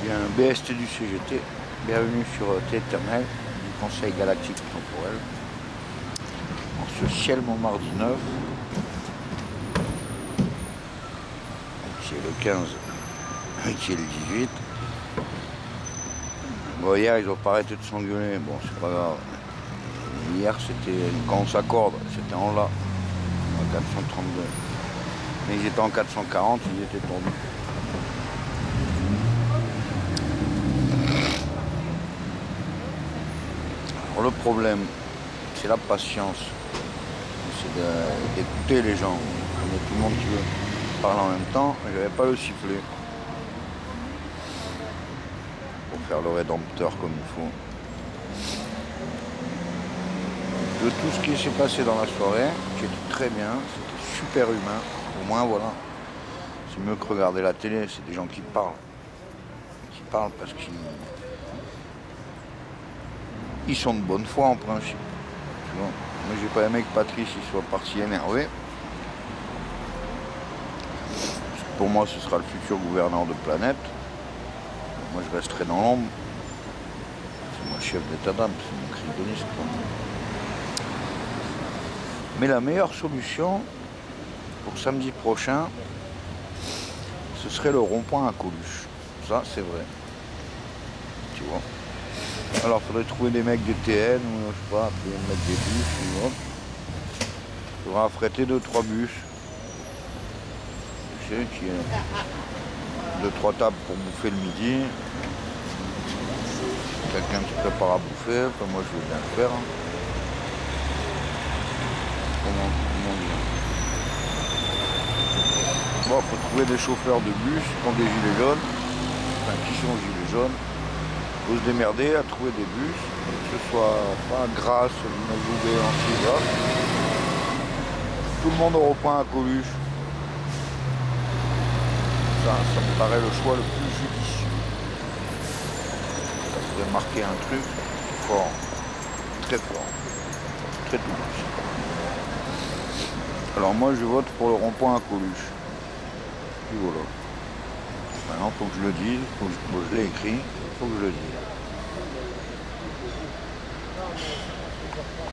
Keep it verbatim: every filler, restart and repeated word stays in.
Bien, B S T du C G T, bienvenue sur T éternel du Conseil Galactique Temporel. En ce ciel Montmardi neuf, qui est le quinze, qui est le dix-huit. Bon, hier ils ont pas arrêté de s'engueuler, bon c'est pas grave. Hier c'était, quand on s'accorde, c'était en là, en quatre cent trente-deux. Mais ils étaient en quatre cent quarante, ils étaient tombés. Alors le problème, c'est la patience. C'est d'écouter les gens. Il y a tout le monde qui veut parler en même temps, mais j'avais pas le sifflet. Pour faire le rédempteur comme il faut. De tout ce qui s'est passé dans la soirée, qui était très bien, c'était super humain. Au moins voilà. C'est mieux que regarder la télé, c'est des gens qui parlent. Qui parlent parce qu'ils ils sont de bonne foi en principe. Tu vois. Moi j'ai pas aimé que Patrice il soit parti énervé. Parce que pour moi ce sera le futur gouverneur de planète. Moi je resterai dans l'ombre. C'est moi chef d'état d'âme, c'est mon kryptoniste. Mais la meilleure solution pour samedi prochain, ce serait le rond-point à Coluche. Ça c'est vrai. Tu vois. Alors il faudrait trouver des mecs des T N ou je sais pas, puis mettre des bus, tu vois. Il faudra affréter deux trois bus. Tu sais, qui est deux trois tables pour bouffer le midi. Quelqu'un qui prépare à bouffer, enfin moi je veux bien le faire. Hein. Comment, comment dire. Bon, il faut trouver des chauffeurs de bus qui ont des gilets jaunes, enfin qui sont gilets jaunes. Il faut se démerder à trouver des bus, que ce soit pas Grasse, Vinazoubé, Antiga. Tout le monde au point à Coluche. Ça, ça me paraît le choix le plus judicieux. Ça pourrait marquer un truc fort, très fort, très touchant. Alors moi je vote pour le rond-point à Coluche. Et voilà. Maintenant il faut que je le dise, faut que je, bon, je l'ai écrit, il faut que je le dise.